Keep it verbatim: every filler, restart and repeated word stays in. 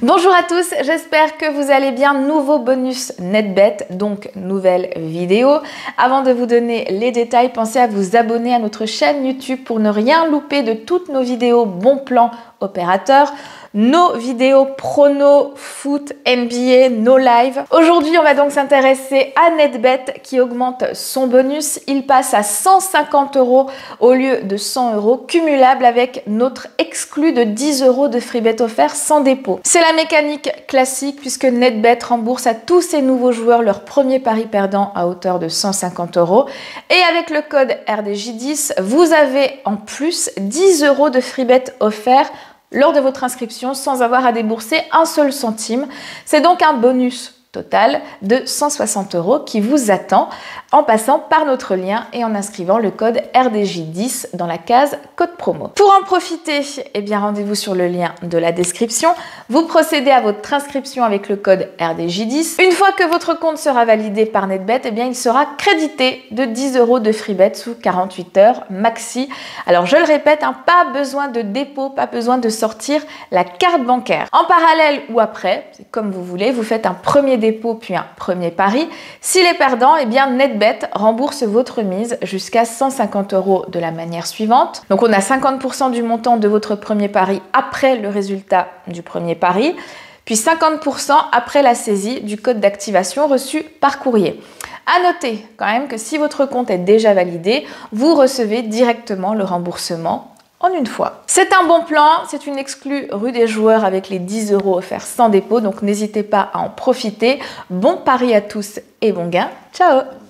Bonjour à tous, j'espère que vous allez bien. Nouveau bonus NetBet, donc nouvelle vidéo. Avant de vous donner les détails, pensez à vous abonner à notre chaîne YouTube pour ne rien louper de toutes nos vidéos bon plan opérateurs, nos vidéos prono, foot, N B A, nos lives. Aujourd'hui, on va donc s'intéresser à NetBet qui augmente son bonus. Il passe à cent cinquante euros au lieu de cent euros, cumulable avec notre exclu de dix euros de free bet offert sans dépôt. C'est la mécanique classique puisque NetBet rembourse à tous ses nouveaux joueurs leur premier pari perdant à hauteur de cent cinquante euros. Et avec le code R D J dix, vous avez en plus dix euros de free bet offert lors de votre inscription sans avoir à débourser un seul centime. C'est donc un bonus total de cent soixante euros qui vous attend en passant par notre lien et en inscrivant le code R D J dix dans la case code promo. Pour en profiter, eh bien rendez-vous sur le lien de la description. Vous procédez à votre inscription avec le code R D J dix. Une fois que votre compte sera validé par NetBet, eh bien il sera crédité de dix euros de free bet sous quarante-huit heures maxi. Alors je le répète, hein, pas besoin de dépôt, pas besoin de sortir la carte bancaire. En parallèle ou après, c'est comme vous voulez, vous faites un premier dépôt puis un premier pari. S'il est perdant, eh bien NetBet rembourse votre mise jusqu'à cent cinquante euros de la manière suivante. Donc on a cinquante pour cent du montant de votre premier pari après le résultat du premier pari, puis cinquante pour cent après la saisie du code d'activation reçu par courrier. À noter quand même que si votre compte est déjà validé, vous recevez directement le remboursement en une fois. C'est un bon plan, c'est une exclue rue des joueurs avec les dix euros offerts sans dépôt, donc n'hésitez pas à en profiter. Bon pari à tous et bon gain, ciao!